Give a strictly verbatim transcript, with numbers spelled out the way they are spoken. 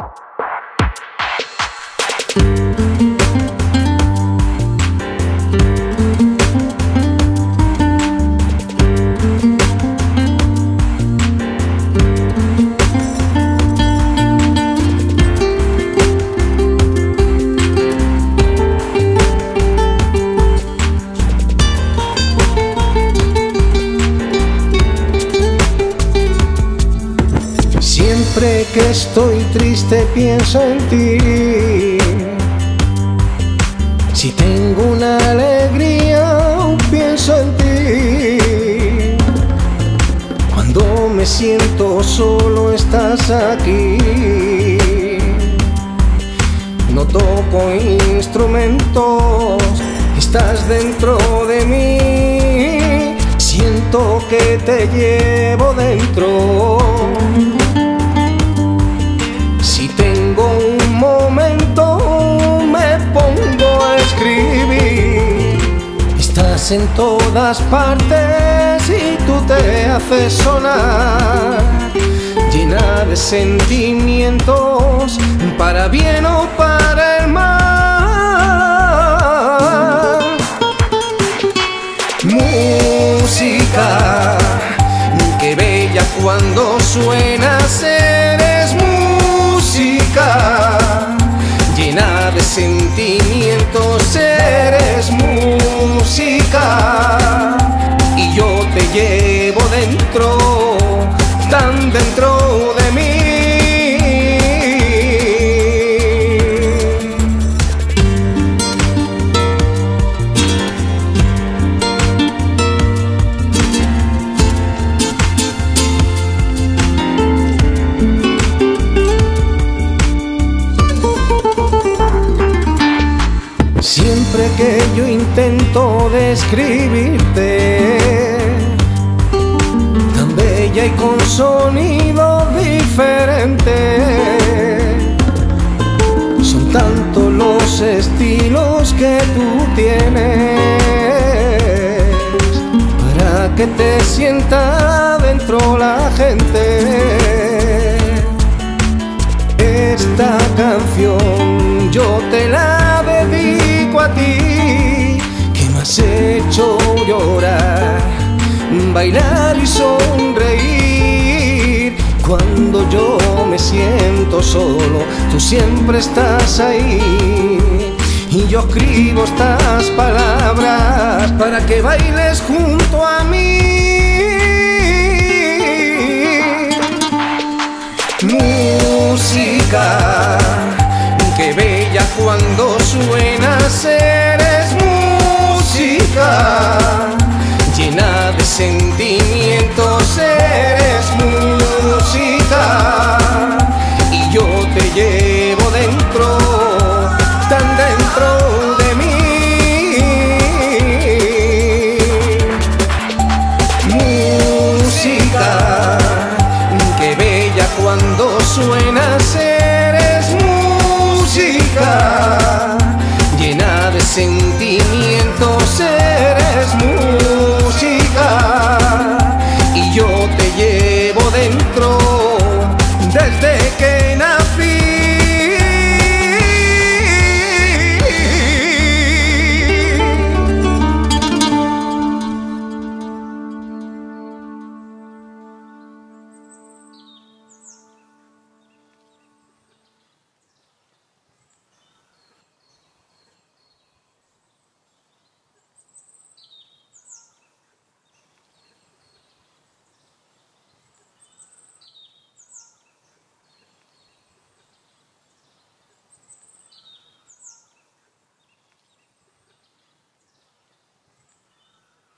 Siempre que estoy triste pienso en ti. Si tengo una alegría pienso en ti. Cuando me siento solo estás aquí. No toco instrumentos, estás dentro de mí. Siento que te llevo dentro. Si tengo un momento me pongo a escribir. Estás en todas partes y tú te haces sonar, llena de sentimientos, para bien o para el mal. Música, qué bella cuando suenas, eres música, llena de sentimientos, eres música, y yo te llevo dentro, tan dentro de mí. Siempre que yo intento describirte, tan bella y con sonido diferente, son tantos los estilos que tú tienes, para que te sienta dentro la gente. Esta canción yo te la dedico a ti, que me has hecho llorar, bailar y sonreír. Cuando yo me siento solo, tú siempre estás ahí, y yo escribo estas palabras para que bailes junto a mí. Música, qué bella cuando suenas, eres música, llena de sentimientos, eres música, y yo te llevo dentro, tan dentro de mí. Música, qué bella cuando suenas, eres música, llena de sentimientos, eres música, y yo te llevo dentro desde que nací.